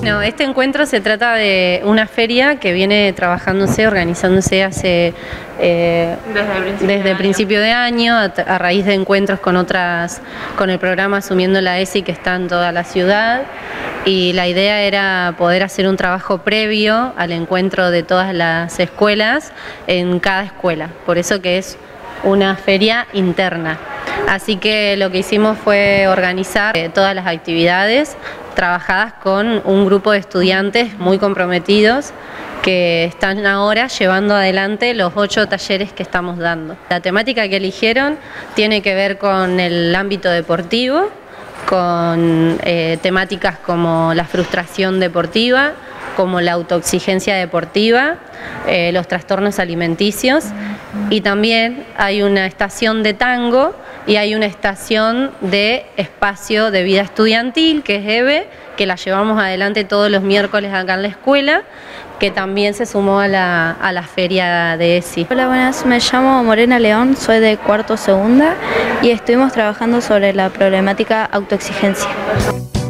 No, este encuentro se trata de una feria que viene trabajándose, organizándose hace desde el principio de año, a raíz de encuentros con el programa Asumiendo la ESI, que está en toda la ciudad, y la idea era poder hacer un trabajo previo al encuentro de todas las escuelas en cada escuela, por eso que es una feria interna. Así que lo que hicimos fue organizar todas las actividades trabajadas con un grupo de estudiantes muy comprometidos que están ahora llevando adelante los 8 talleres que estamos dando. La temática que eligieron tiene que ver con el ámbito deportivo, con temáticas como la frustración deportiva, como la autoexigencia deportiva, los trastornos alimenticios, y también hay una estación de tango y hay una estación de espacio de vida estudiantil, que es EVE, que la llevamos adelante todos los miércoles acá en la escuela, que también se sumó a la feria de ESI. Hola, buenas, me llamo Morena León, soy de cuarto segunda y estuvimos trabajando sobre la problemática autoexigencia.